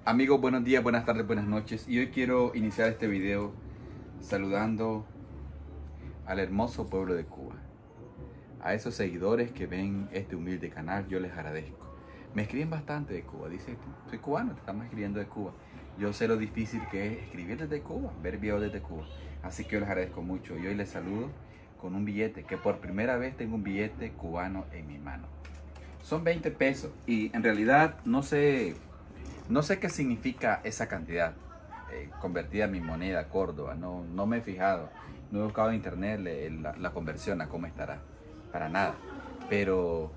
Amigos, buenos días, buenas tardes, buenas noches. Y hoy quiero iniciar este video saludando al hermoso pueblo de Cuba. A esos seguidores que ven este humilde canal, yo les agradezco. Me escriben bastante de Cuba. Dicen, soy cubano, te estamos escribiendo de Cuba. Yo sé lo difícil que es escribir desde Cuba, ver videos desde Cuba. Así que yo les agradezco mucho. Y hoy les saludo con un billete, que por primera vez tengo un billete cubano en mi mano. Son 20 pesos y en realidad no sé qué significa esa cantidad convertida en mi moneda Córdoba. No me he fijado. No he buscado en internet la conversión a cómo estará. Para nada. Pero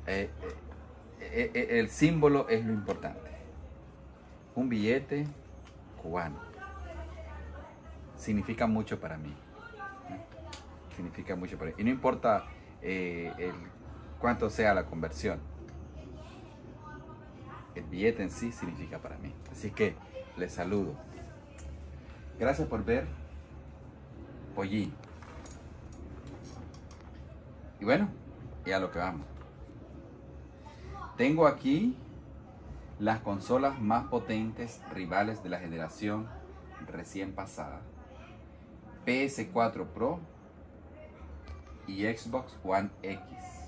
el símbolo es lo importante. Un billete cubano. Significa mucho para mí. Significa mucho para mí. Y no importa cuánto sea la conversión. El billete en sí significa para mí. Así que les saludo. Gracias por ver Pollín. Y bueno, y a lo que vamos. Tengo aquí las consolas más potentes rivales de la generación recién pasada. PS4 Pro y Xbox One X.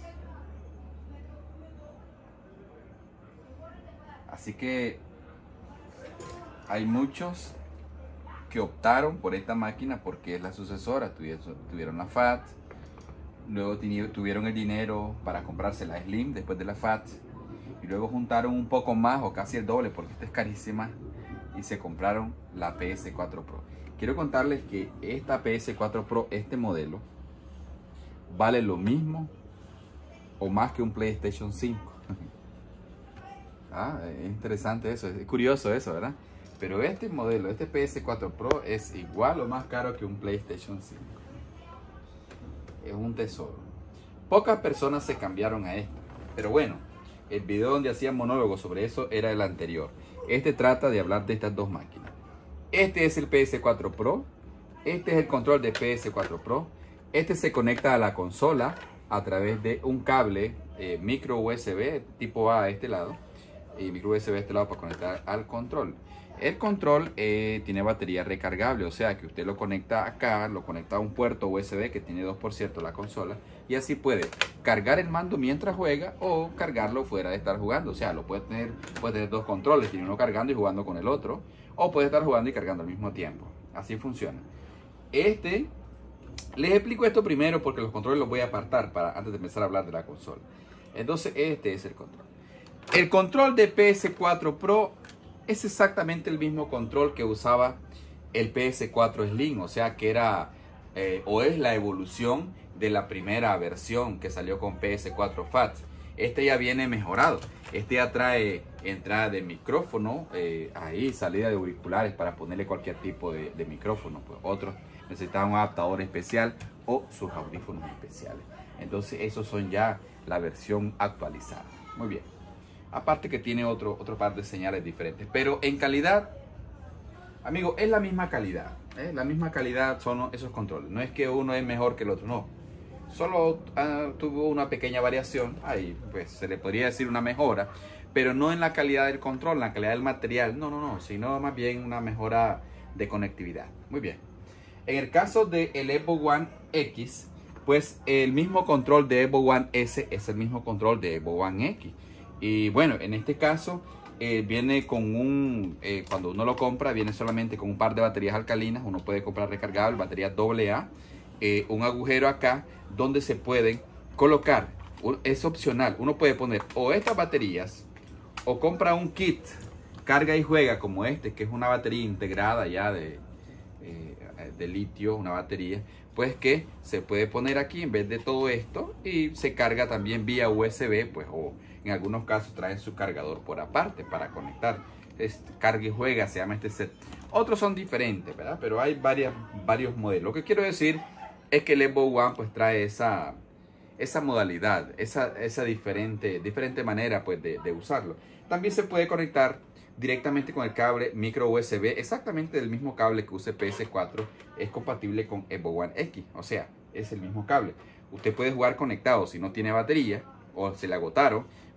Así que hay muchos que optaron por esta máquina porque es la sucesora. Tuvieron la FAT, luego tuvieron el dinero para comprarse la Slim después de la FAT, y luego juntaron un poco más o casi el doble porque esta es carísima y se compraron la PS4 Pro. Quiero contarles que esta PS4 Pro, este modelo, vale lo mismo o más que un PlayStation 5. Es interesante eso, es curioso eso, ¿verdad? Pero este modelo, este PS4 Pro es igual o más caro que un PlayStation 5. Es un tesoro. Pocas personas se cambiaron a esto. Pero bueno, el video donde hacía monólogo sobre eso era el anterior. Este trata de hablar de estas dos máquinas. Este es el PS4 Pro. Este es el control de PS4 Pro. Este se conecta a la consola a través de un cable micro USB tipo A a este lado. Y micro USB a este lado para conectar al control. El control tiene batería recargable, o sea que usted lo conecta acá, lo conecta a un puerto USB que tiene 2 por cierto la consola, y así puede cargar el mando mientras juega o cargarlo fuera de estar jugando. O sea, puede tener dos controles, tiene uno cargando y jugando con el otro, o puede estar jugando y cargando al mismo tiempo. Así funciona. Les explico esto primero porque los controles los voy a apartar antes de empezar a hablar de la consola. Entonces este es el control. El control de PS4 Pro es exactamente el mismo control que usaba el PS4 Slim, o sea que era o es la evolución de la primera versión que salió con PS4 FAT. Este ya viene mejorado. Este ya trae entrada de micrófono, ahí salida de auriculares para ponerle cualquier tipo de micrófono. Pues otros necesitaban un adaptador especial o sus audífonos especiales. Entonces esos son ya la versión actualizada. Muy bien. Aparte que tiene otro par de señales diferentes. Pero en calidad, amigo, es la misma calidad. La misma calidad son esos controles. No es que uno es mejor que el otro, no. Solo tuvo una pequeña variación. Ahí pues se le podría decir una mejora. Pero no en la calidad del control, en la calidad del material. No. Sino más bien una mejora de conectividad. Muy bien. En el caso del Xbox One X, pues el mismo control de Xbox One S es el mismo control de Xbox One X. Y bueno, en este caso viene con cuando uno lo compra, viene solamente con un par de baterías alcalinas. Uno puede comprar recargable, baterías AA, un agujero acá donde se pueden colocar, es opcional, uno puede poner o estas baterías o compra un kit carga y juega como este, que es una batería integrada ya de litio, una batería, pues que se puede poner aquí en vez de todo esto y se carga también vía USB, pues, o en algunos casos traen su cargador por aparte para conectar. Carga y juega se llama este set. Otros son diferentes, ¿verdad? Pero hay varios modelos. Lo que quiero decir es que el Xbox One pues trae esa modalidad, esa diferente manera pues de usarlo. También se puede conectar directamente con el cable micro USB, exactamente el mismo cable que use PS4, es compatible con Xbox One X, o sea, es el mismo cable. Usted puede jugar conectado si no tiene batería o se le agotaron,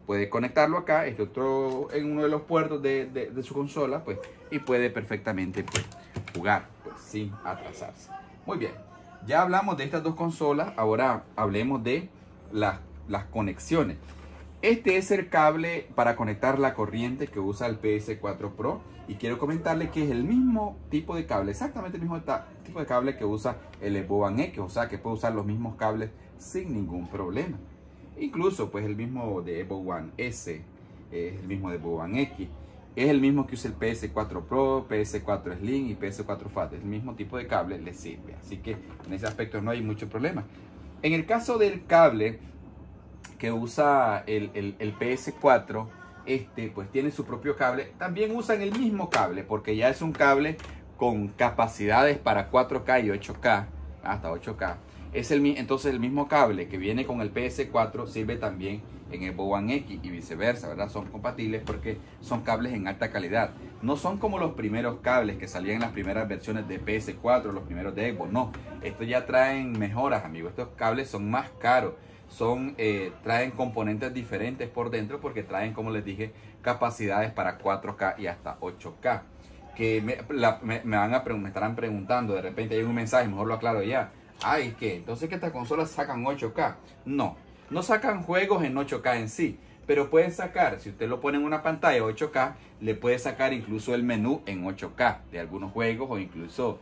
puede conectarlo acá, este otro en uno de los puertos de su consola, pues, y puede perfectamente pues, jugar pues, sin atrasarse. Muy bien, ya hablamos de estas dos consolas, ahora hablemos de las conexiones. Este es el cable para conectar la corriente que usa el PS4 Pro y quiero comentarle que es el mismo tipo de cable, exactamente el mismo tipo de cable que usa el Evo One X, o sea que puede usar los mismos cables sin ningún problema. Incluso pues el mismo de Evo One S, es el mismo de Evo One X, es el mismo que usa el PS4 Pro, PS4 Slim y PS4 Fat, es el mismo tipo de cable, le sirve, así que en ese aspecto no hay mucho problema. En el caso del cable que usa el PS4, pues tiene su propio cable. También usan el mismo cable porque ya es un cable con capacidades para 4K y 8K, hasta 8K. Entonces el mismo cable que viene con el PS4 sirve también en el Evo One X y viceversa, ¿verdad? Son compatibles porque son cables en alta calidad. No son como los primeros cables que salían en las primeras versiones de PS4, los primeros de Evo, no. Estos ya traen mejoras, amigos. Estos cables son más caros. Traen componentes diferentes por dentro porque traen, como les dije, capacidades para 4K y hasta 8K. Que me estarán preguntando, de repente hay un mensaje, mejor lo aclaro ya. Ay, ¿qué? Entonces que estas consolas sacan 8K. No sacan juegos en 8K en sí, pero pueden sacar, si usted lo pone en una pantalla 8K, le puede sacar incluso el menú en 8K de algunos juegos o incluso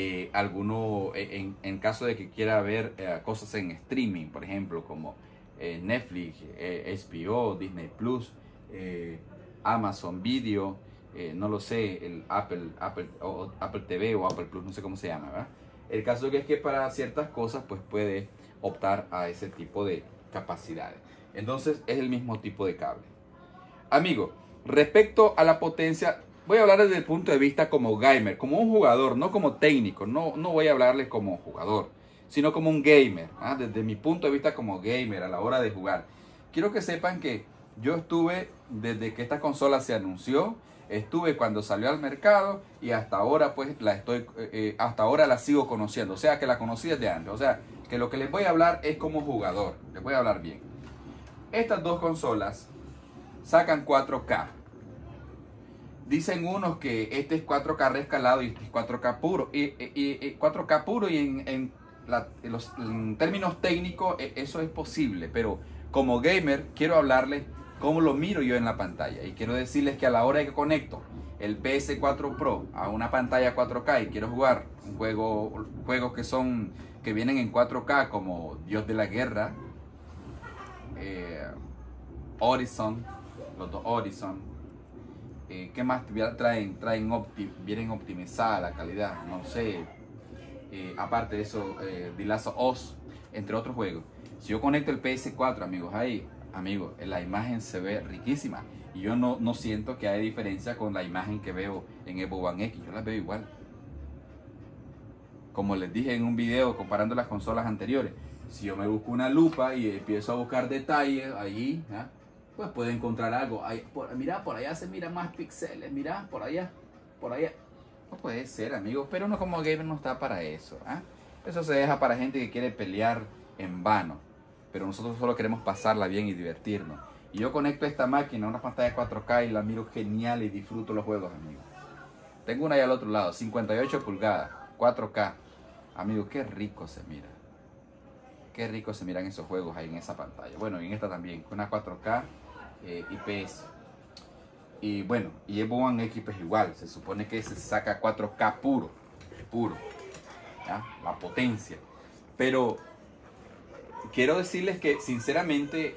en caso de que quiera ver cosas en streaming, por ejemplo, como Netflix, HBO, Disney Plus, Amazon Video, no lo sé, el Apple TV o Apple Plus, no sé cómo se llama, ¿verdad? El caso es que para ciertas cosas pues puede optar a ese tipo de capacidades. Entonces es el mismo tipo de cable. Amigo, respecto a la potencia, voy a hablar desde el punto de vista como gamer, como un jugador, no como técnico. No voy a hablarles como jugador, sino como un gamer, ¿ah? Desde mi punto de vista como gamer a la hora de jugar. Quiero que sepan que yo estuve desde que esta consola se anunció, estuve cuando salió al mercado y hasta ahora pues hasta ahora la sigo conociendo. O sea que la conocí desde antes. O sea que lo que les voy a hablar es como jugador. Les voy a hablar bien. Estas dos consolas sacan 4K. Dicen unos que este es 4K rescalado y este es 4K puro. Y 4K puro y en términos técnicos eso es posible. Pero como gamer quiero hablarles cómo lo miro yo en la pantalla. Y quiero decirles que a la hora de que conecto el PS4 Pro a una pantalla 4K y quiero jugar un juegos que vienen en 4K como Dios de la Guerra, Horizon, los dos Horizon, ¿qué más vienen optimizada la calidad? No sé, aparte de eso, The Last of Us, entre otros juegos. Si yo conecto el PS4, amigos, ahí, amigos, la imagen se ve riquísima. Y yo no siento que hay diferencia con la imagen que veo en Evo One X. Yo las veo igual. Como les dije en un video comparando las consolas anteriores, si yo me busco una lupa y empiezo a buscar detalles allí, ¿eh? Pues puedo encontrar algo. Mira, por allá se mira más píxeles. Mira, por allá. No puede ser, amigos, pero uno como gamer no está para eso. Eso se deja para gente que quiere pelear en vano. Pero nosotros solo queremos pasarla bien y divertirnos. Y yo conecto esta máquina a una pantalla 4K y la miro genial y disfruto los juegos, amigos. Tengo una ahí al otro lado, 58 pulgadas, 4K. Amigos, qué rico se mira. Qué rico se miran esos juegos ahí en esa pantalla. Bueno, y en esta también, con una 4K IPS. Y bueno, y Evo One X pues igual. Se supone que se saca 4K puro. ¿Ya? La potencia. Pero quiero decirles que sinceramente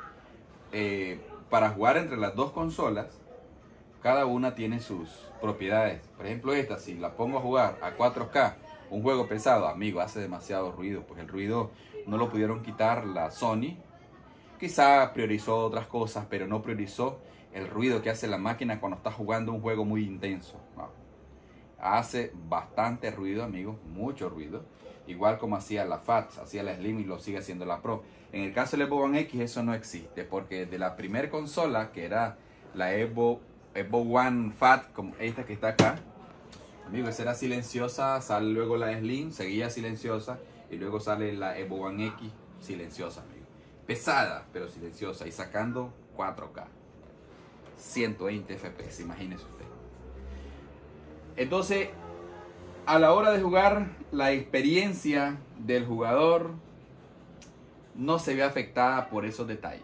para jugar entre las dos consolas, cada una tiene sus propiedades. Por ejemplo, esta, si la pongo a jugar a 4K, un juego pesado, amigo, hace demasiado ruido. Pues el ruido no lo pudieron quitar la Sony. Quizá priorizó otras cosas, pero no priorizó el ruido que hace la máquina cuando está jugando un juego muy intenso. No. Hace bastante ruido, amigos, mucho ruido. Igual como hacía la FAT, hacía la Slim y lo sigue haciendo la Pro. En el caso del Evo One X eso no existe, porque de la primera consola, que era la Evo One Fat, como esta que está acá, amigos, esa era silenciosa, sale luego la Slim, seguía silenciosa, y luego sale la Evo One X, silenciosa, amigo. Pesada, pero silenciosa, y sacando 4K, 120 FPS, imagínese usted. Entonces, a la hora de jugar, la experiencia del jugador no se ve afectada por esos detalles.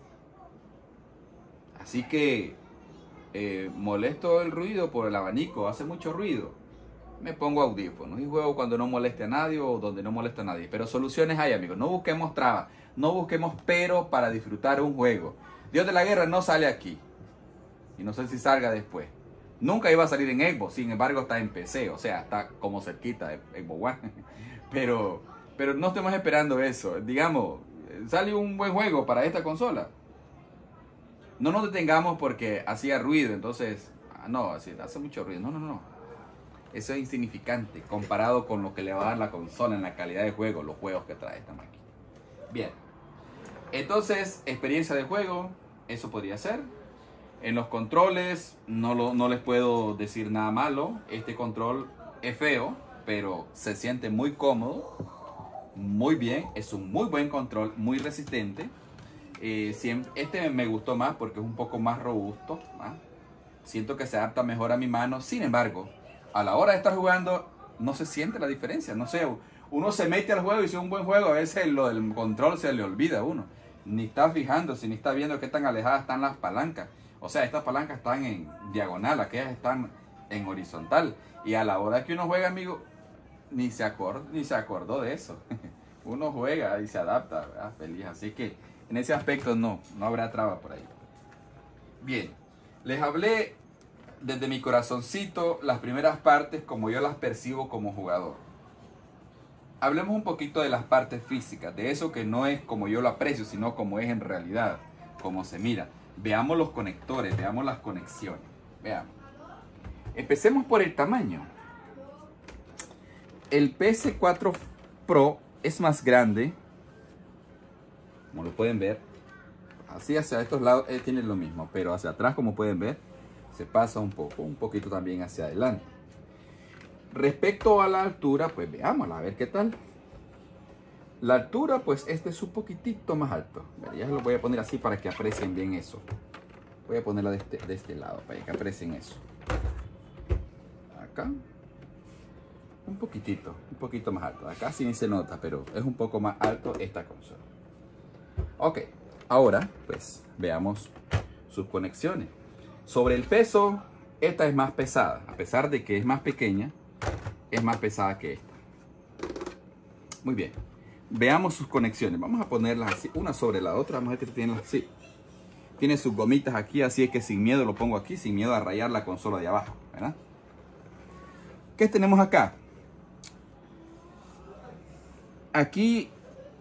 Así que molesto el ruido por el abanico, hace mucho ruido, me pongo audífonos y juego cuando no moleste a nadie o donde no moleste a nadie. Pero soluciones hay, amigos. No busquemos trabas, no busquemos pero para disfrutar un juego. Dios de la guerra no sale aquí y no sé si salga después. Nunca iba a salir en Xbox, sin embargo está en PC, o sea, está como cerquita de Xbox One. Pero no estemos esperando eso. Digamos, sale un buen juego para esta consola. No nos detengamos porque hacía ruido, entonces, no, hace mucho ruido. No. Eso es insignificante comparado con lo que le va a dar la consola en la calidad de juego, los juegos que trae esta máquina. Bien, entonces, experiencia de juego, eso podría ser. En los controles, no les puedo decir nada malo. Este control es feo, pero se siente muy cómodo, muy bien. Es un muy buen control, muy resistente. Este me gustó más porque es un poco más robusto, ¿ah? Siento que se adapta mejor a mi mano. Sin embargo, a la hora de estar jugando no se siente la diferencia. No sé, uno se mete al juego y si es un buen juego, a veces lo del control se le olvida a uno. Ni está fijándose, ni está viendo qué tan alejadas están las palancas. O sea, estas palancas están en diagonal, aquellas están en horizontal. Y a la hora que uno juega, amigo, ni se acordó de eso. Uno juega y se adapta, ¿verdad? Feliz. Así que en ese aspecto no habrá traba por ahí. Bien, les hablé desde mi corazoncito las primeras partes como yo las percibo como jugador. Hablemos un poquito de las partes físicas, de eso que no es como yo lo aprecio, sino como es en realidad, como se mira. Veamos los conectores, veamos las conexiones. Veamos. Empecemos por el tamaño. El PS4 Pro es más grande, como lo pueden ver. Así hacia estos lados tiene lo mismo, pero hacia atrás, como pueden ver, se pasa un poquito también hacia adelante. Respecto a la altura, pues veámosla, a ver qué tal. La altura, pues este es un poquitito más alto. Ya lo voy a poner así para que aprecien bien eso. Voy a ponerla de este lado para que aprecien eso. Acá. Un poquito más alto. Acá sí ni se nota, pero es un poco más alto esta consola. Ok, ahora pues veamos sus conexiones. Sobre el peso, esta es más pesada. A pesar de que es más pequeña, es más pesada que esta. Muy bien. Veamos sus conexiones. Vamos a ponerlas así, una sobre la otra. Vamos a ver que tiene así. Tiene sus gomitas aquí, así es que sin miedo lo pongo aquí, sin miedo a rayar la consola de abajo, ¿verdad? ¿Qué tenemos acá? Aquí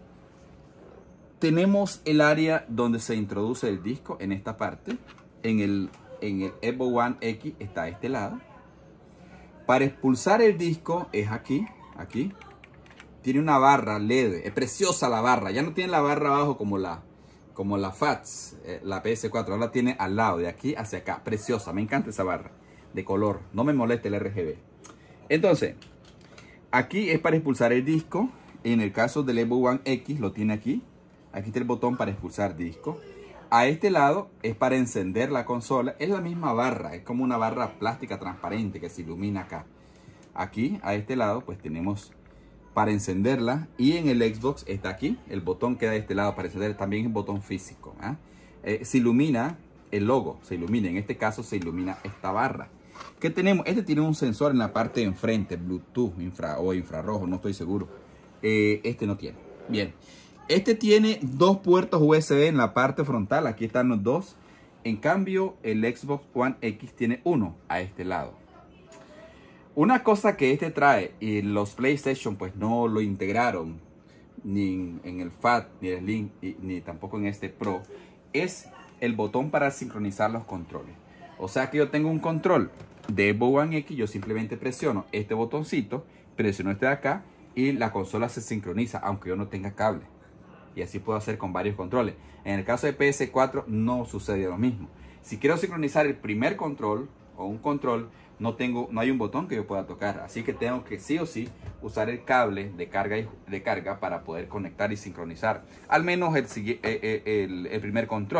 tenemos el área donde se introduce el disco en esta parte. En el Xbox One X está a este lado. Para expulsar el disco es aquí. Tiene una barra LED, es preciosa la barra. Ya no tiene la barra abajo como la FATS, la PS4. Ahora la tiene al lado, de aquí hacia acá. Preciosa, me encanta esa barra de color. No me molesta el RGB. Entonces, aquí es para expulsar el disco. En el caso del Xbox One X lo tiene aquí. Aquí está el botón para expulsar disco. A este lado es para encender la consola. Es la misma barra, es como una barra plástica transparente que se ilumina acá. Aquí, a este lado, pues tenemos para encenderla. Y en el Xbox está aquí. El botón queda de este lado para encender. También es un botón físico. Se ilumina el logo. Se ilumina. En este caso se ilumina esta barra. ¿Qué tenemos? Este tiene un sensor en la parte de enfrente. Bluetooth o infrarrojo. No estoy seguro. Este no tiene. Bien. Este tiene dos puertos USB en la parte frontal. Aquí están los dos. En cambio, el Xbox One X tiene uno a este lado. Una cosa que este trae y los PlayStation pues no lo integraron ni en el FAT, ni el Slim, ni tampoco en este Pro, es el botón para sincronizar los controles. O sea que yo tengo un control de Xbox One X, yo simplemente presiono este botoncito, presiono este de acá y la consola se sincroniza aunque yo no tenga cable. Y así puedo hacer con varios controles. En el caso de PS4 no sucede lo mismo. Si quiero sincronizar el primer control o un control, no hay un botón que yo pueda tocar. Así que tengo que sí o sí usar el cable de carga para poder conectar y sincronizar al menos el primer control.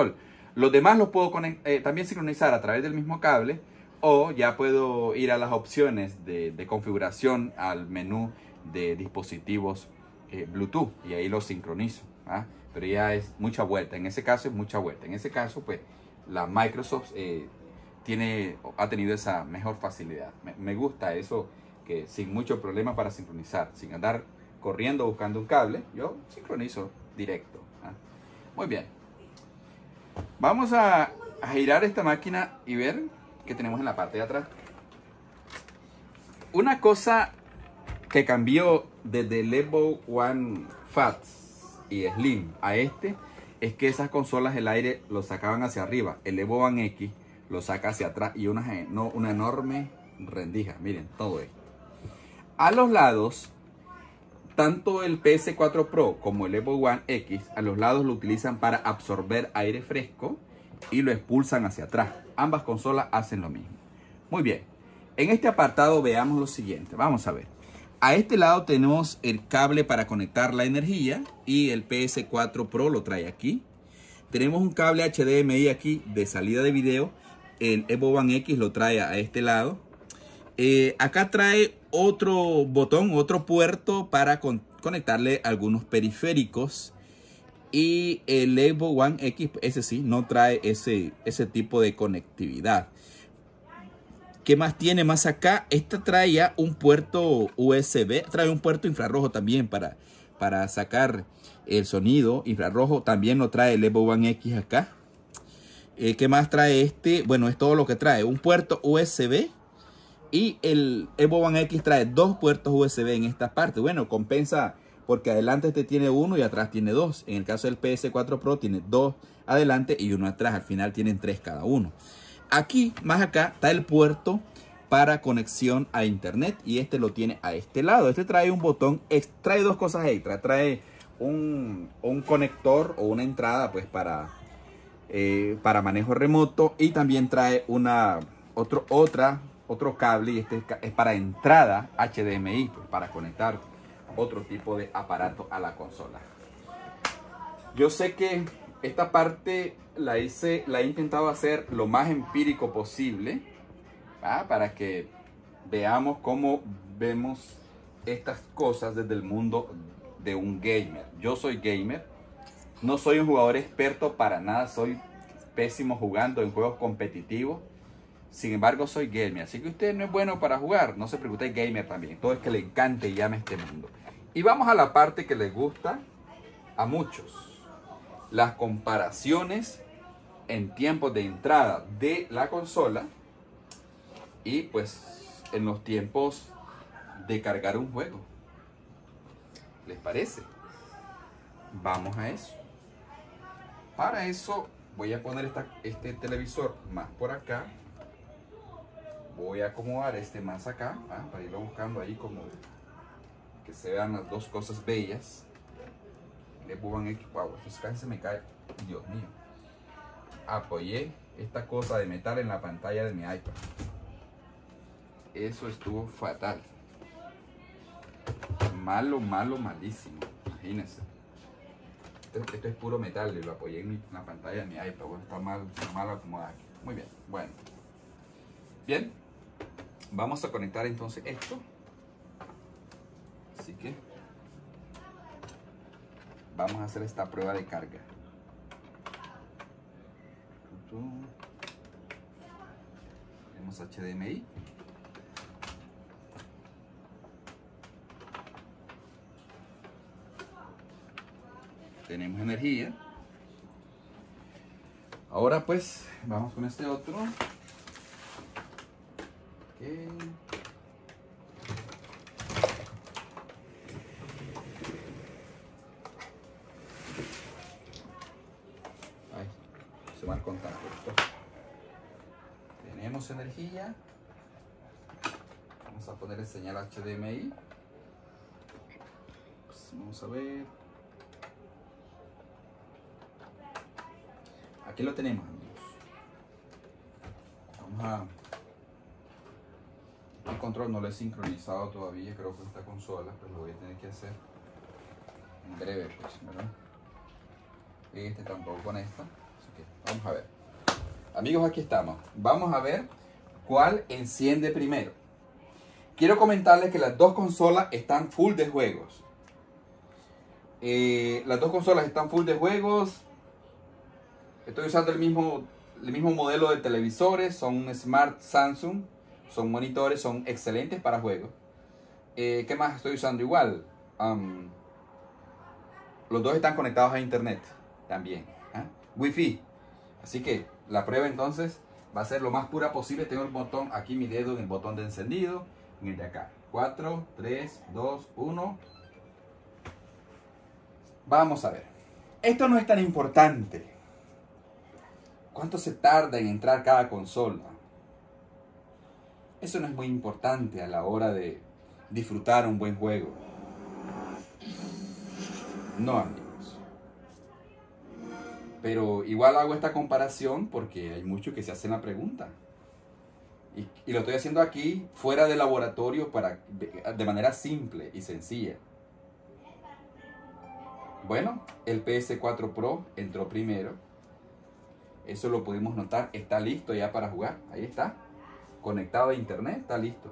Los demás los puedo también sincronizar a través del mismo cable, o ya puedo ir a las opciones de configuración al menú de dispositivos Bluetooth y ahí los sincronizo. ¿Ah? Pero ya es mucha vuelta. En ese caso es mucha vuelta. En ese caso, pues, la Microsoft ha tenido esa mejor facilidad. Me gusta eso, que sin mucho problema para sincronizar, sin andar corriendo buscando un cable, yo sincronizo directo. ¿Ah? Muy bien. Vamos a girar esta máquina y ver qué tenemos en la parte de atrás. Una cosa que cambió desde el Evo One Fat y Slim a este es que esas consolas el aire lo sacaban hacia arriba. El Evo One X lo saca hacia atrás y una enorme rendija. Miren todo esto. A los lados, tanto el PS4 Pro como el Evo One X, a los lados lo utilizan para absorber aire fresco y lo expulsan hacia atrás. Ambas consolas hacen lo mismo. Muy bien. En este apartado veamos lo siguiente. Vamos a ver. A este lado tenemos el cable para conectar la energía y el PS4 Pro lo trae aquí. Tenemos un cable HDMI aquí de salida de video. El Evo One X lo trae a este lado. Acá trae otro botón, otro puerto para conectarle algunos periféricos. Y el Evo One X, ese sí, no trae ese tipo de conectividad. ¿Qué más tiene más acá? Esta trae ya un puerto USB, trae un puerto infrarrojo también para sacar el sonido infrarrojo. También lo trae el Evo One X acá. ¿Qué más trae este? Bueno, es todo lo que trae. Un puerto USB y el Evo One X trae dos puertos USB en esta parte. Bueno, compensa porque adelante este tiene uno y atrás tiene dos. En el caso del PS4 Pro tiene dos adelante y uno atrás. Al final tienen tres cada uno. Aquí, más acá, está el puerto para conexión a internet y este lo tiene a este lado. Este trae un botón, trae dos cosas extra. Trae un conector o una entrada pues para manejo remoto y también trae otro cable y este es para entrada HDMI, pues, para conectar otro tipo de aparato a la consola. Yo sé que esta parte la he intentado hacer lo más empírico posible, ¿va? Para que veamos cómo vemos estas cosas desde el mundo de un gamer. Yo soy gamer, no soy un jugador experto para nada, soy pésimo jugando en juegos competitivos. Sin embargo, soy gamer, así que usted no es bueno para jugar, no se preocupe, es gamer también. Todo es que le encante y llame este mundo. Y vamos a la parte que les gusta a muchos. Las comparaciones en tiempos de entrada de la consola y pues en los tiempos de cargar un juego. ¿Les parece? Vamos a eso. Para eso voy a poner este televisor más por acá. Voy a acomodar este más acá, para irlo buscando ahí como que se vean las dos cosas bellas. Le pongan X, wow, esto casi se me cae, Dios mío. Apoyé esta cosa de metal en la pantalla de mi iPad. Eso estuvo fatal. Malo, malísimo. Imagínense. Esto es puro metal y lo apoyé en la pantalla de mi iPad. Bueno, está mal acomodado aquí. Muy bien, bueno. Bien, vamos a conectar entonces esto. Así que vamos a hacer esta prueba de carga. Tenemos HDMI. Tenemos energía. Ahora pues vamos con este otro. Okay. Se van contando esto. Tenemos energía. Vamos a poner el señal HDMI. Pues vamos a ver. Aquí lo tenemos, amigos. Vamos a... El control no lo he sincronizado todavía, creo que esta consola, pero lo voy a tener que hacer en breve, pues, ¿verdad? Este tampoco con esta, así Vamos a ver. Amigos, aquí estamos. Vamos a ver cuál enciende primero. Quiero comentarles que las dos consolas están full de juegos. Las dos consolas están full de juegos. Estoy usando el mismo modelo de televisores. Son un Smart Samsung. Son monitores, son excelentes para juegos. ¿Qué más estoy usando igual? Los dos están conectados a internet también. Wi-Fi. Así que la prueba entonces va a ser lo más pura posible. Tengo el botón, aquí mi dedo en el botón de encendido. En el de acá. 4, 3, 2, 1. Vamos a ver. Esto no es tan importante. ¿Cuánto se tarda en entrar cada consola? Eso no es muy importante a la hora de disfrutar un buen juego. No, amigos. Pero igual hago esta comparación porque hay muchos que se hacen la pregunta. Y lo estoy haciendo aquí, fuera del laboratorio, de manera simple y sencilla. Bueno, el PS4 Pro entró primero. Eso lo pudimos notar. Está listo ya para jugar. Ahí está. Conectado a internet, está listo.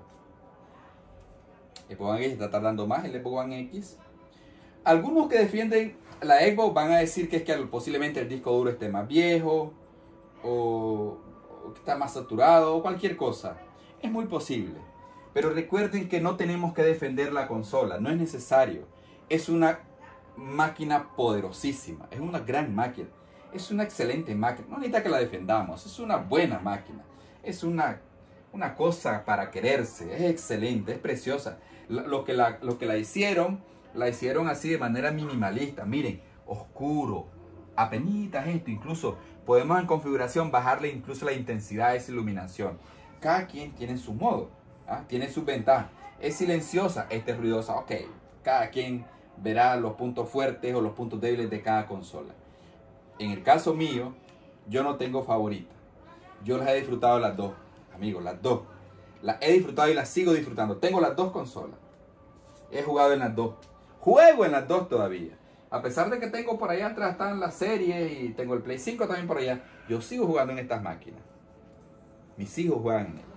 El Xbox One X está tardando más, el Xbox One X. Algunos que defienden la Xbox van a decir que es que posiblemente el disco duro esté más viejo o que está más saturado o cualquier cosa. Es muy posible. Pero recuerden que no tenemos que defender la consola, no es necesario. Es una máquina poderosísima, es una gran máquina, es una excelente máquina. No necesita que la defendamos, es una buena máquina. Es una cosa para quererse, es excelente, es preciosa. Lo que la hicieron así de manera minimalista. Miren, oscuro, apenitas esto. Incluso podemos en configuración bajarle incluso la intensidad de esa iluminación. Cada quien tiene su modo, tiene sus ventajas. Es silenciosa, esta es ruidosa. Ok, cada quien verá los puntos fuertes o los puntos débiles de cada consola. En el caso mío, yo no tengo favorita. Yo las he disfrutado las dos, amigos, las dos. Las he disfrutado y las sigo disfrutando. Tengo las dos consolas. He jugado en las dos. Juego en las dos todavía. A pesar de que tengo por allá atrás están las series y tengo el Play 5 también por allá, yo sigo jugando en estas máquinas. Mis hijos juegan en él.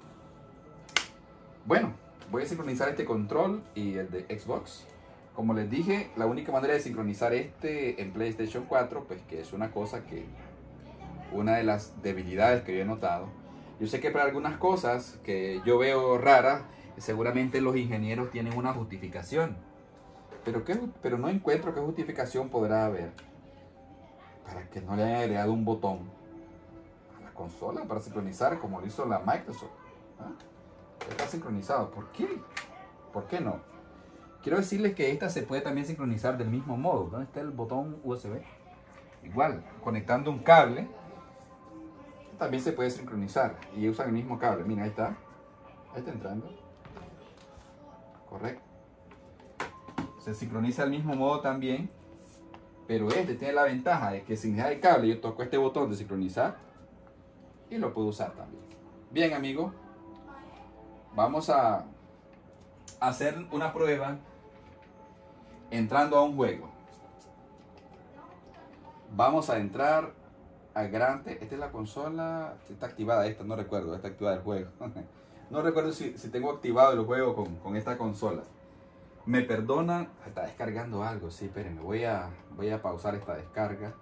Bueno, voy a sincronizar este control y el de Xbox. Como les dije, la única manera de sincronizar este en PlayStation 4, pues que es una de las debilidades que yo he notado. Yo sé que para algunas cosas que yo veo raras, seguramente los ingenieros tienen una justificación. Pero no encuentro qué justificación podrá haber para que no le hayan agregado un botón a la consola para sincronizar como lo hizo la Microsoft. Está sincronizado. ¿Por qué? ¿Por qué no? Quiero decirles que esta se puede también sincronizar del mismo modo. ¿Dónde está el botón USB? Igual, conectando un cable, también se puede sincronizar. Y usan el mismo cable. Mira, ahí está. Ahí está entrando. Correcto. Se sincroniza del mismo modo también. Pero este tiene la ventaja de que sin dejar el cable, yo toco este botón de sincronizar y lo puedo usar también. Bien, amigos. Vamos a hacer una prueba entrando a un juego. Vamos a entrar al grande. Esta es la consola. Está activada esta, no recuerdo. Está activada el juego. No recuerdo si tengo activado el juego con esta consola. Me perdonan. Está descargando algo. Sí, espérenme. Voy a pausar esta descarga.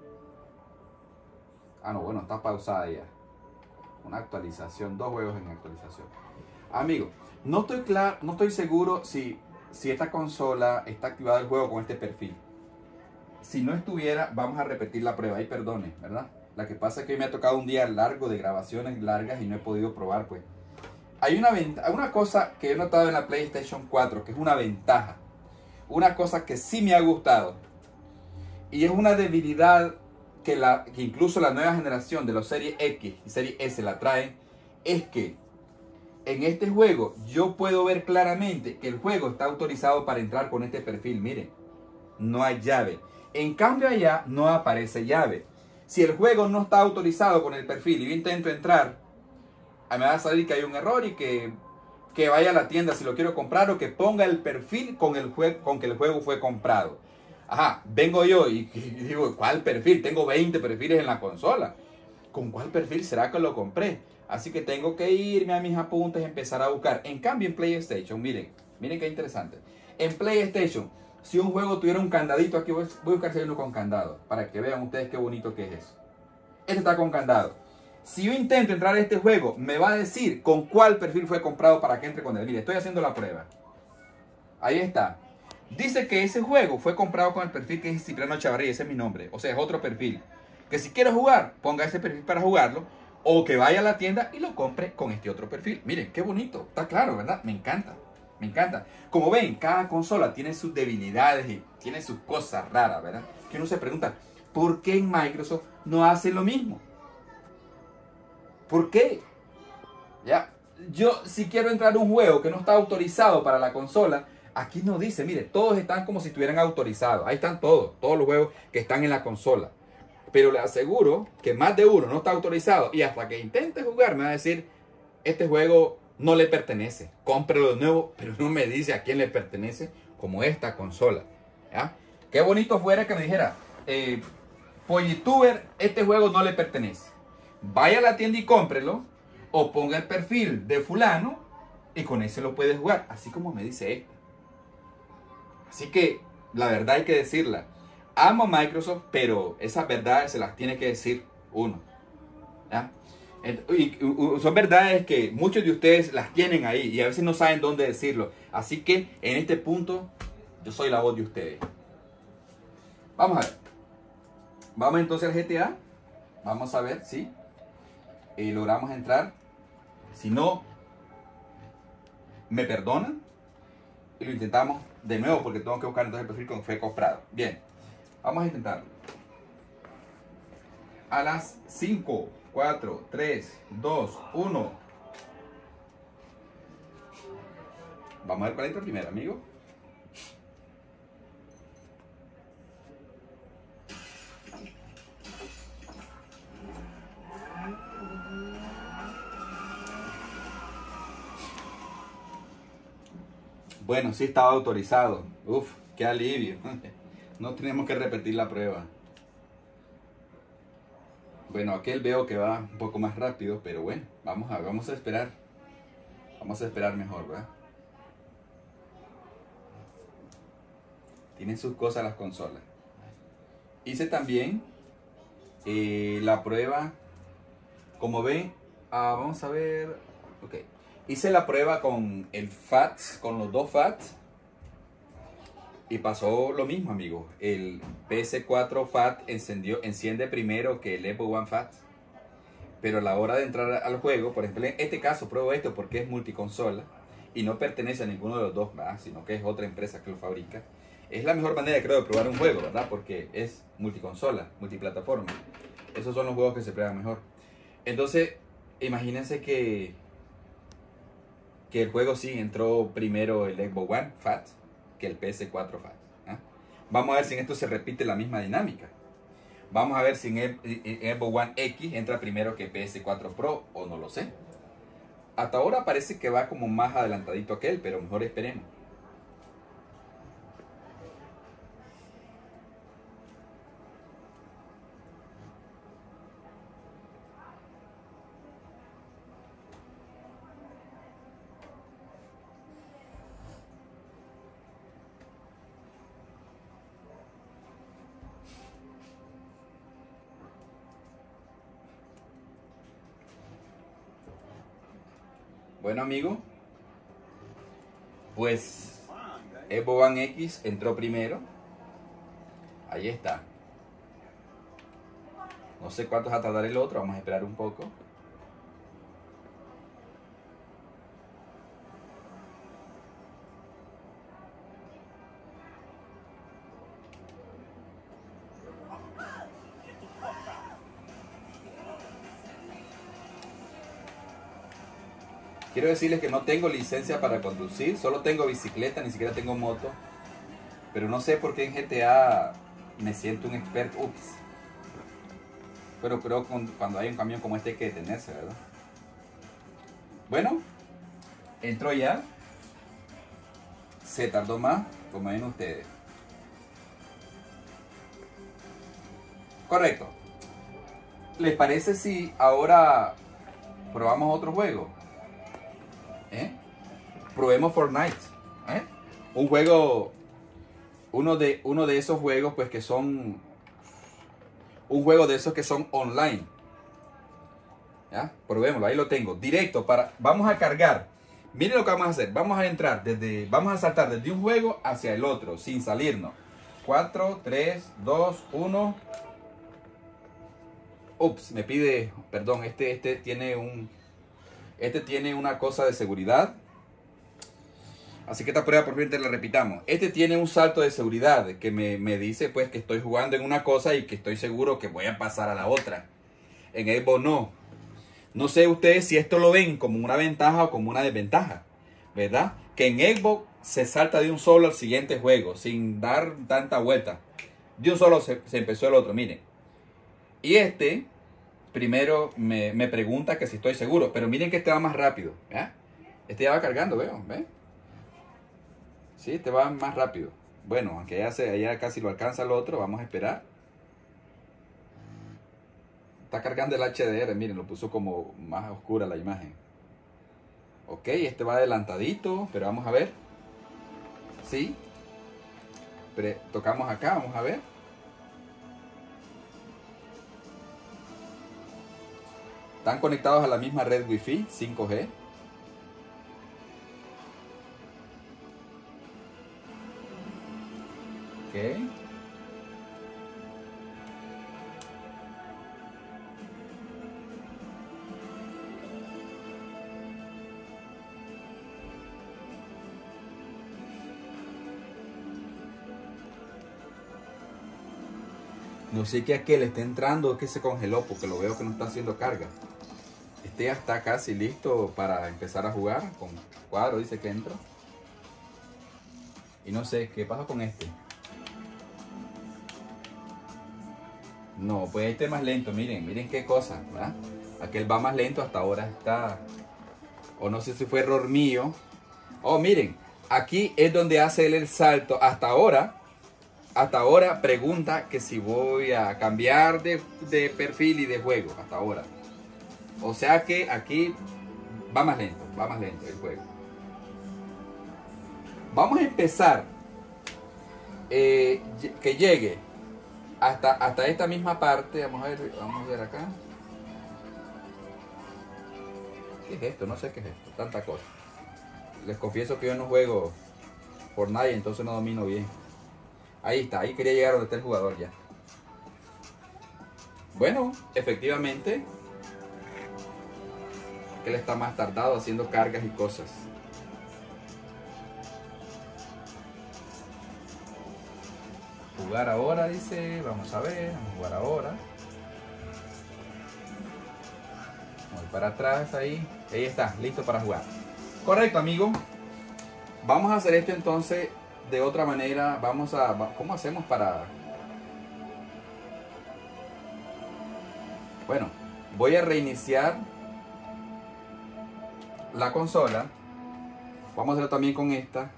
No, bueno, está pausada ya. Una actualización. 2 juegos en actualización. Amigos, no estoy seguro si esta consola está activado el juego con este perfil. Si no estuviera, vamos a repetir la prueba. Ahí perdone, ¿verdad? La que pasa es que hoy me ha tocado un día largo de grabaciones largas y no he podido probar, pues. Hay una cosa que he notado en la PlayStation 4, que es una ventaja. Una cosa que sí me ha gustado. Y es una debilidad que incluso la nueva generación de los Series X y Series S la traen. Es que en este juego yo puedo ver claramente que el juego está autorizado para entrar con este perfil. Miren, no hay llave. En cambio allá no aparece llave. Si el juego no está autorizado con el perfil y yo intento entrar, me va a salir que hay un error y que vaya a la tienda si lo quiero comprar o que ponga el perfil con que el juego fue comprado. Ajá, vengo yo y digo, ¿cuál perfil? Tengo 20 perfiles en la consola. ¿Con cuál perfil será que lo compré? Así que tengo que irme a mis apuntes y empezar a buscar. En cambio, en PlayStation, miren qué interesante. En PlayStation, si un juego tuviera un candadito, aquí voy a buscar si hay uno con candado, para que vean ustedes qué bonito que es eso. Este está con candado. Si yo intento entrar a este juego, me va a decir con cuál perfil fue comprado para que entre con él. Mire, estoy haciendo la prueba. Ahí está. Dice que ese juego fue comprado con el perfil que es Cipriano Chavarría, ese es mi nombre. O sea, es otro perfil. Que si quiero jugar, ponga ese perfil para jugarlo. O que vaya a la tienda y lo compre con este otro perfil. Miren, qué bonito. Está claro, ¿verdad? Me encanta. Me encanta. Como ven, cada consola tiene sus debilidades y tiene sus cosas raras, ¿verdad? Que uno se pregunta, ¿por qué en Microsoft no hacen lo mismo? ¿Por qué? Ya. Yo, si quiero entrar a un juego que no está autorizado para la consola, aquí no dice, mire, todos están como si estuvieran autorizados. Ahí están todos los juegos que están en la consola. Pero le aseguro que más de uno no está autorizado. Y hasta que intente jugar me va a decir, este juego no le pertenece. Cómprelo de nuevo, pero no me dice a quién le pertenece como esta consola. ¿Ya? Qué bonito fuera que me dijera, Pollituber, este juego no le pertenece. Vaya a la tienda y cómprelo. O ponga el perfil de fulano y con ese lo puede jugar. Así como me dice esto. Así que la verdad hay que decirla. Amo a Microsoft, pero esas verdades se las tiene que decir uno. ¿Ya? Y son verdades que muchos de ustedes las tienen ahí y a veces no saben dónde decirlo. Así que en este punto yo soy la voz de ustedes. Vamos a ver. Vamos entonces al GTA. Vamos a ver si logramos entrar. Si no, me perdonan y lo intentamos de nuevo porque tengo que buscar entonces el perfil con fue comprado. Bien, vamos a intentarlo. A las 5, 4, 3, 2, 1. Vamos a ver cuál entra primero, amigo. Bueno, sí estaba autorizado. Uf, qué alivio. No tenemos que repetir la prueba. Bueno, aquel veo que va un poco más rápido, pero bueno, vamos a esperar. Vamos a esperar mejor, ¿verdad? Tienen sus cosas las consolas. Hice también la prueba, como ven, vamos a ver, ok. Hice la prueba con el FATS, con los dos FATS. Y pasó lo mismo, amigos. El PS4 FAT enciende primero que el Xbox One FAT. Pero a la hora de entrar al juego, por ejemplo, en este caso pruebo esto porque es multiconsola y no pertenece a ninguno de los dos, ¿verdad? Sino que es otra empresa que lo fabrica. Es la mejor manera, creo, de probar un juego, ¿verdad? Porque es multiconsola, multiplataforma. Esos son los juegos que se prueban mejor. Entonces, imagínense que el juego sí entró primero el Xbox One FAT que el PS4 FAT. ¿Eh? Vamos a ver si en esto se repite la misma dinámica. Vamos a ver si en el Xbox One X entra primero que PS4 Pro o no lo sé. Hasta ahora parece que va como más adelantadito aquel, pero mejor esperemos. Bueno, amigo, pues Xbox One X entró primero. Ahí está. No sé cuánto va a tardar el otro, vamos a esperar un poco. Quiero decirles que no tengo licencia para conducir, solo tengo bicicleta, ni siquiera tengo moto. Pero no sé por qué en GTA me siento un experto. Ups. Pero creo que cuando hay un camión como este hay que detenerse, ¿verdad? Bueno, entró ya. Se tardó más, como ven ustedes. Correcto. ¿Les parece si ahora probamos otro juego? Probemos Fortnite. Un juego, uno de esos juegos pues que son, un juego de esos que son online. ¿Ya? Probémoslo, ahí lo tengo. Directo, vamos a cargar. Miren lo que vamos a hacer. Vamos a saltar desde un juego hacia el otro, sin salirnos. 4, 3, 2, 1. Ups, me pide, perdón, este tiene una cosa de seguridad. Así que esta prueba por fin te la repitamos. Este tiene un salto de seguridad que me dice pues que estoy jugando en una cosa y que estoy seguro que voy a pasar a la otra. En Xbox no. No sé ustedes si esto lo ven como una ventaja o como una desventaja, ¿verdad? Que en Xbox se salta de un solo al siguiente juego sin dar tanta vuelta. De un solo se empezó el otro, miren. Y este primero me pregunta que si estoy seguro, pero miren que este va más rápido, ¿ya? Este ya va cargando, veo, ¿ven? Sí, este va más rápido. Bueno, aunque ya casi lo alcanza el otro, vamos a esperar. Está cargando el HDR, miren, lo puso como más oscura la imagen. Ok, este va adelantadito, pero vamos a ver. Sí. Tocamos acá, vamos a ver. Están conectados a la misma red Wi-Fi 5G. Ok. No sé qué aquel está entrando, que se congeló porque lo veo que no está haciendo carga. Este ya está casi listo para empezar a jugar. Con cuadro dice que entra. Y no sé qué pasa con este. No, pues este es más lento, miren qué cosa, ¿verdad? Aquel va más lento, hasta ahora está, o no sé si fue error mío. Oh, miren, aquí es donde hace él el salto. Hasta ahora pregunta que si voy a cambiar de perfil y de juego, hasta ahora. O sea que aquí va más lento el juego. Vamos a empezar, que llegue hasta esta misma parte. Vamos a ver acá. ¿Qué es esto? No sé qué es esto. Tanta cosa. Les confieso que yo no juego Fortnite, entonces no domino bien. Ahí está, ahí quería llegar donde está el jugador ya. Bueno, efectivamente, él está más tardado haciendo cargas y cosas. Jugar ahora, dice. Vamos a ver, vamos a jugar ahora. Voy para atrás ahí. Ahí está, listo para jugar. Correcto, amigo. Vamos a hacer esto entonces de otra manera. ¿Cómo hacemos para...? Bueno, voy a reiniciar la consola. Vamos a hacerlo también con esta.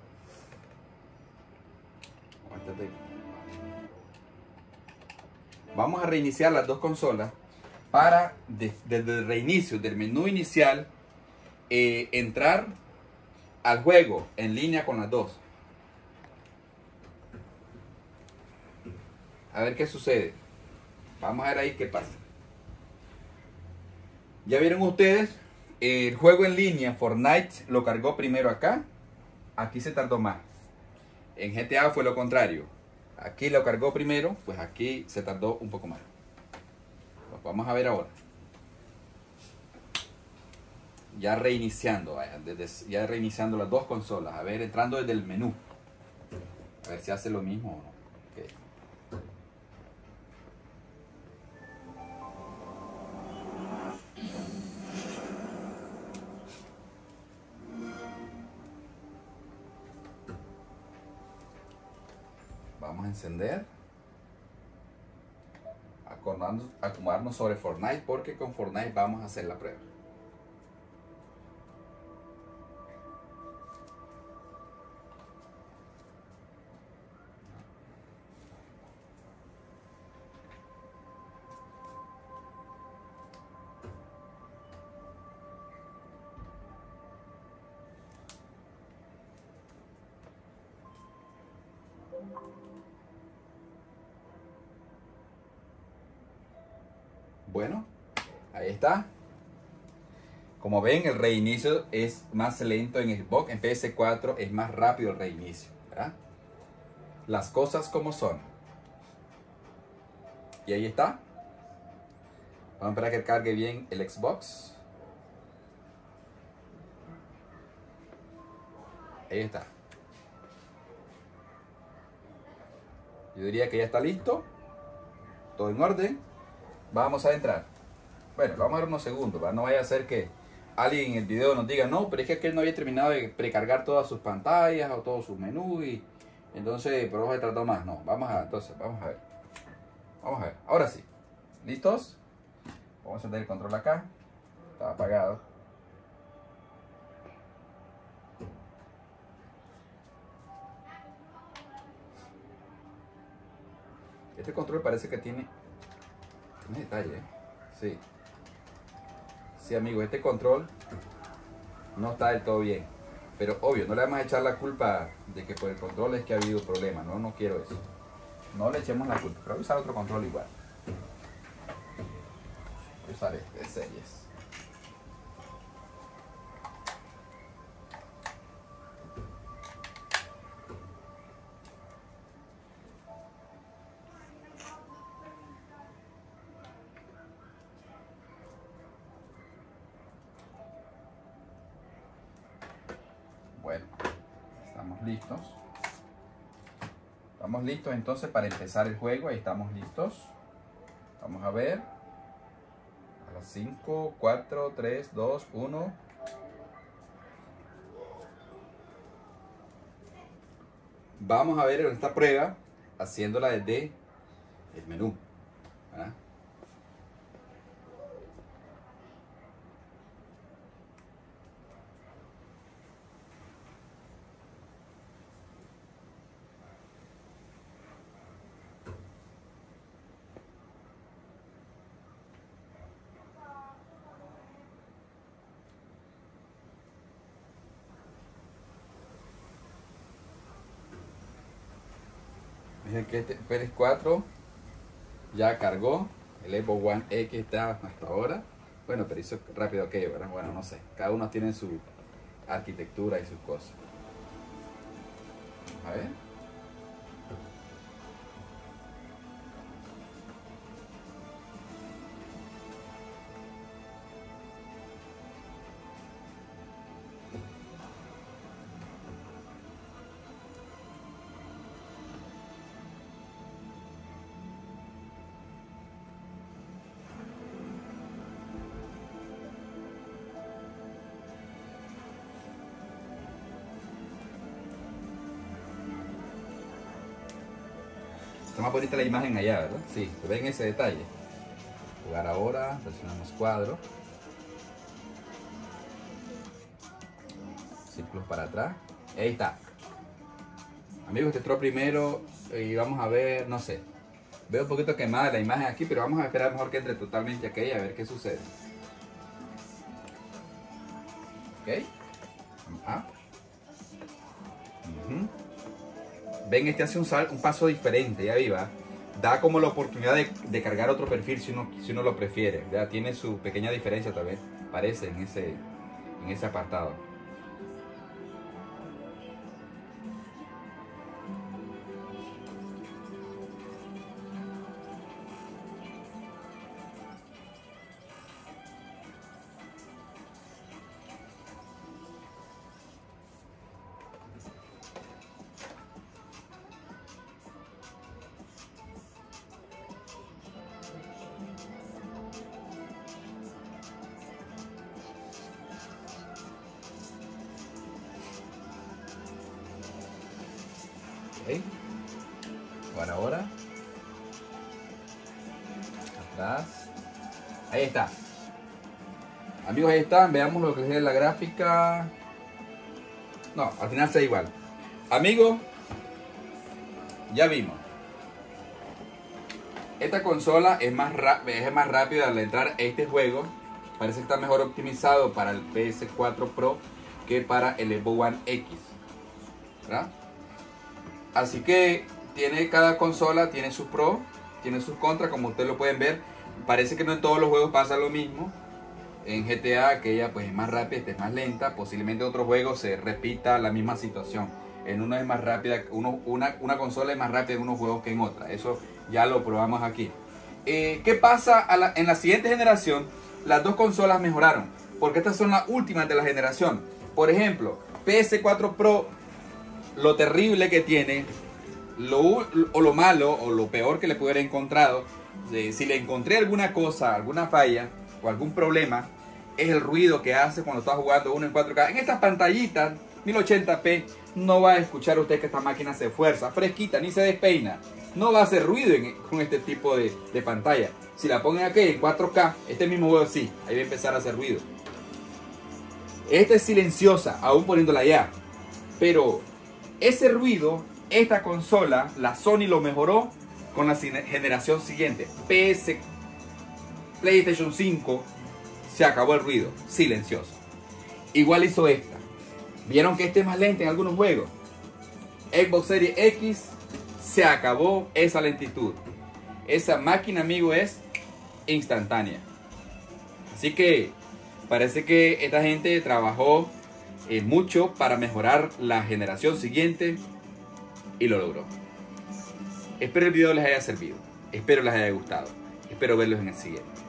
Vamos a reiniciar las dos consolas para, desde el reinicio del menú inicial, entrar al juego en línea con las dos. A ver qué sucede. Vamos a ver ahí qué pasa. Ya vieron ustedes, el juego en línea Fortnite lo cargó primero acá. Aquí se tardó más. En GTA fue lo contrario. Aquí lo cargó primero, pues aquí se tardó un poco más. Pues vamos a ver ahora. Ya reiniciando, ya reiniciando las dos consolas. A ver, entrando desde el menú. A ver si hace lo mismo o no. Okay. Vamos a encender. Acomodarnos sobre Fortnite, porque con Fortnite vamos a hacer la prueba. Bueno, ahí está. Como ven, el reinicio es más lento en Xbox. En PS4 es más rápido el reinicio, ¿verdad? Las cosas como son. Y ahí está. Vamos a esperar que cargue bien el Xbox. Ahí está. Yo diría que ya está listo. Todo en orden. Vamos a entrar. Bueno, vamos a dar unos segundos, ¿verdad? No vaya a ser que alguien en el video nos diga, no, pero es que aquel no había terminado de precargar todas sus pantallas o todos sus menús y entonces, pero vamos a tratar más. No, vamos a ver. Vamos a ver. Ahora sí. ¿Listos? Vamos a encender el control acá. Está apagado. Este control parece que tiene detalle, ¿eh? Sí. Sí, amigos, este control no está del todo bien. Pero obvio, no le vamos a echar la culpa de que por el control es que ha habido problemas. No, no quiero eso. No le echemos la culpa. Pero voy a usar otro control igual. Voy a usar este de series. Bueno, estamos listos. Estamos listos entonces para empezar el juego. Ahí estamos listos. Vamos a ver. A las 5, 4, 3, 2, 1. Vamos a ver en esta prueba haciéndola desde el menú. ¿Verdad? Miren que este PS4 ya cargó. El Xbox One X está hasta ahora. Bueno, pero hizo rápido aquello, ¿verdad? Bueno, no sé. Cada uno tiene su arquitectura y sus cosas. A ver. Está más bonita la imagen allá, ¿verdad? Sí, ven ese detalle. Jugar ahora, presionamos cuadro. Círculos para atrás. Ahí está. Amigos, este entró primero y vamos a ver, no sé. Veo un poquito quemada la imagen aquí, pero vamos a esperar mejor que entre totalmente aquella a ver qué sucede. ¿Ok? Ah. Ven, este hace un paso diferente, ya viva. Da como la oportunidad de cargar otro perfil si uno lo prefiere. Ya tiene su pequeña diferencia tal vez, parece, en ese apartado. ¿Okay? Para ahora. Atrás. Ahí está. Amigos, ahí están. Veamos lo que es la gráfica. No, al final está igual. Amigos, ya vimos. Esta consola es más rápida al entrar a este juego. Parece que está mejor optimizado para el PS4 Pro que para el Xbox One X, ¿verdad? Así que cada consola tiene sus pros, tiene sus contras, como ustedes lo pueden ver. Parece que no en todos los juegos pasa lo mismo. En GTA, aquella pues es más rápida, esta es más lenta. Posiblemente en otros juegos se repita la misma situación. En uno es más rápida, una consola es más rápida en unos juegos que en otra. Eso ya lo probamos aquí. ¿Qué pasa en la siguiente generación? Las dos consolas mejoraron, porque estas son las últimas de la generación. Por ejemplo, PS4 Pro, lo terrible que tiene, lo malo o lo peor que le pudiera encontrado, si le encontré alguna cosa, alguna falla o algún problema, es el ruido que hace cuando está jugando uno en 4K. En estas pantallitas 1080p no va a escuchar usted que esta máquina se esfuerza, fresquita, ni se despeina. No va a hacer ruido con este tipo de pantalla. Si la ponen aquí en 4K, este mismo juego sí, ahí va a empezar a hacer ruido. Esta es silenciosa, aún poniéndola ya. Pero ese ruido, esta consola, la Sony lo mejoró con la generación siguiente. PlayStation 5, se acabó el ruido, silencioso. Igual hizo esta. ¿Vieron que este es más lento en algunos juegos? Xbox Series X, se acabó esa lentitud. Esa máquina, amigo, es instantánea. Así que parece que esta gente trabajó mucho para mejorar la generación siguiente y lo logró. Espero el video les haya servido. Espero les haya gustado. Espero verlos en el siguiente.